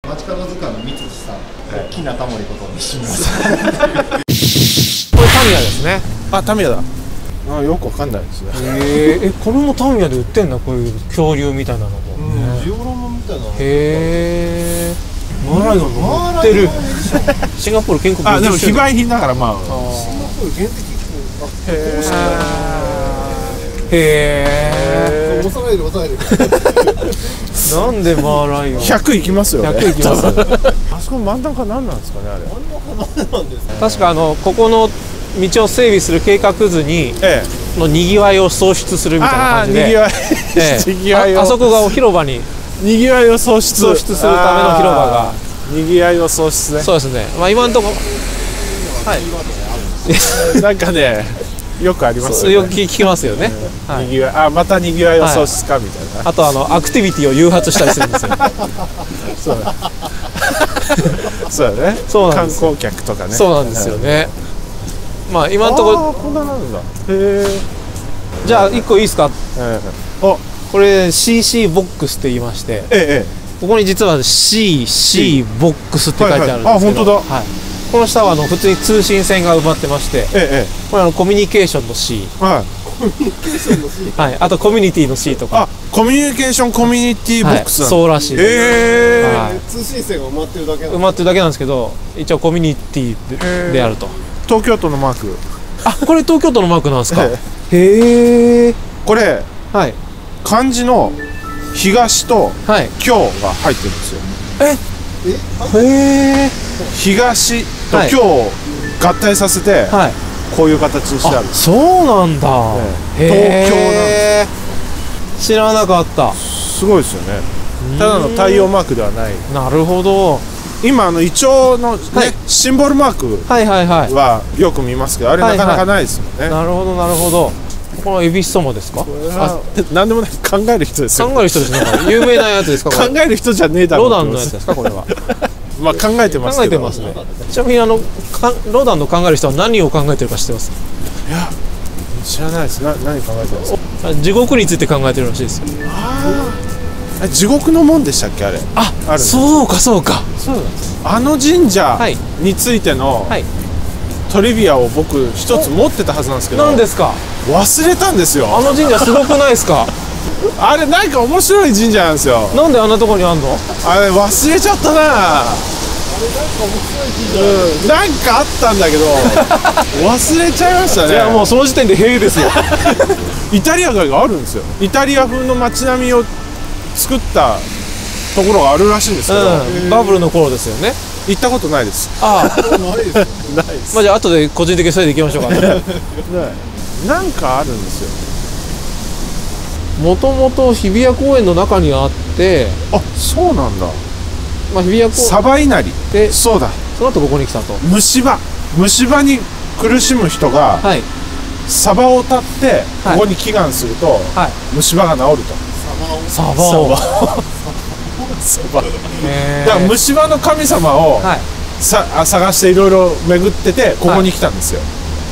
街角図鑑の三寿さん、大きなタモリこと西村さん。 これタミヤですね。 あ、タミヤだ。あ、よくわかんないですね。 これもタミヤで売ってんだ、こういう恐竜みたいなのも。 ジオラマみたいな。 へえ。マーライオンも売ってる。シンガポール建国50周年。 あ、でも非売品だからまあ。 シンガポール原的。 へえ。 押さないで押さないで。 なんでマーライオン。 100いきますよね。 100いきます。 あそこ真ん中何なんですかね、あれ。 確かここの道を整備する計画図に、のにぎわいを創出するみたいな感じで、 にぎわい、にぎわいを、 あそこがお広場ににぎわいを創出するための広場が、 にぎわいを創出ね。 そうですね。まあ今のところ、はい。 なんかね、よくありますよね。 よく聞きますよね。 にぎわい、あ、またにぎわいを創出かみたいな。 あとアクティビティを誘発したりするんですよ。 そうだ。そうだね。 そうなんです。 観光客とかね。 そうなんですよね。まあ今のところ、 こんななんだ。へえ。 じゃあ1個いいですか。 お、 これ CC ボックスって言いまして、ここに実は CC ボックスって書いてあるんですけど、 あ、本当だ。 この下は普通に通信線が埋まってまして、これコミュニケーションの C、 コミュニケーションの C、 はい、あとコミュニティの C とか。 あ、コミュニケーションコミュニティボックスなんだ。 そうらしい。 通信線が埋まってるだけ。 埋まってるだけなんですけど、一応コミュニティであると。 東京都のマーク。 あ、これ東京都のマークなんですか。へえ。 これ、 はい。 漢字の東と京が入ってるんですよ。 へえ。 東と京を合体させて、こういう形にしてある。 そうなんだ。 東京なんです。知らなかった。 すごいですよね。ただの太陽マークではない。 なるほど。 今イチョウのね、シンボルマークはよく見ますけど、あれなかなかないですもんね。 なるほどなるほど。この恵比寿様ですか。 何でもない、考える人ですよ。 考える人ですね。有名なやつですか。 考える人じゃねえだろう。 ロダンのやつですか、これは。 まあ考えてます。 考えてますね。ちなみにロダンの考える人は何を考えてるか知ってます？ いや、知らないです。何考えてます？ 地獄について考えてるらしいですよ。 地獄の門でしたっけ、あれ。 あ、そうかそうか。そうなんです。 あの神社についてのトリビアを僕一つ持ってたはずなんですけど。 何ですか？ 忘れたんですよ。 あの神社すごくないですか？ あれなんか面白い神社なんですよ。 なんであんなとこにあんの？ あれ忘れちゃったな。なんかあったんだけど忘れちゃいましたね。 いやもうその時点でへえですよ。 イタリア街があるんですよ。イタリア風の街並みを作ったところがあるらしいんですけど、 バブルの頃ですよね。 行ったことないです。 ないです。ないです。まあじゃあ後で個人的にそれで行きましょうか。 なんかあるんですよ。もともと日比谷公園の中にあって、 あ、そうなんだ。 まあ日比谷公園。 サバ稲荷で、そうだ。 その後ここに来たと。 虫歯に苦しむ人が、サバを立ってここに祈願すると、虫歯が治ると。 サバを。 だから虫歯の神様を探していろいろ巡っててここに来たんですよ。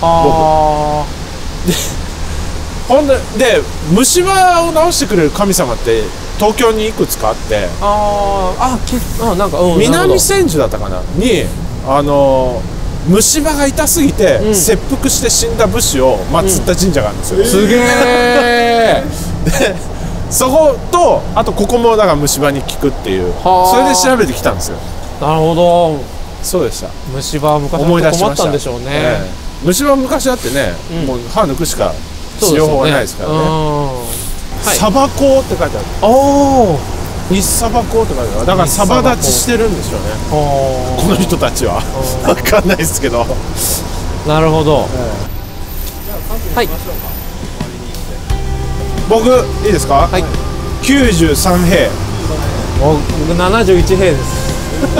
ほんで虫歯を治してくれる神様って東京にいくつかあって、 なんか南千住だったかなに虫歯が痛すぎて切腹して死んだ武士を祀った神社があるんですよ。 すげえ。 そことあとここもだから虫歯に効くっていう、それで調べてきたんですよ。 なるほど。 そうでした。 虫歯は昔思い出しました。 困ったんでしょうね。 虫歯昔だってね、もう歯抜くしか治療法がないですからね。サバコって書いてある。日サバコって書いてある。だからサバ立ちしてるんでしょうね、この人たちは。分かんないですけど。 なるほど。はい、 僕いいですか。はい、93平。 僕71平です。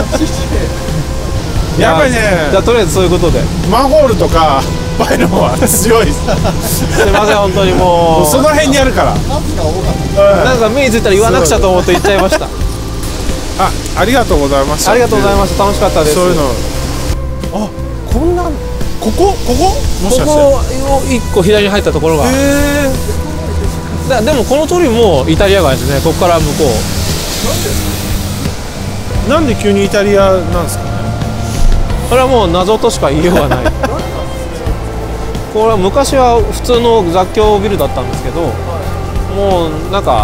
やっぱりね、 じゃあとりあえずそういうことでマンホールとかバイロンは強いです。 すいません本当にもうその辺にあるから。 なんか目についたら言わなくちゃと思って言っちゃいました。 ありがとうございました。 ありがとうございました。楽しかったです。 そういうの。こんなここもしかしてここを1個左に入ったところが。でもこの通りもイタリア街ですね。ここから向こうなんで急にイタリアなんですかね。 これはもう謎としか言いようがないこれは昔は普通の雑居ビルだったんですけど、もうなんか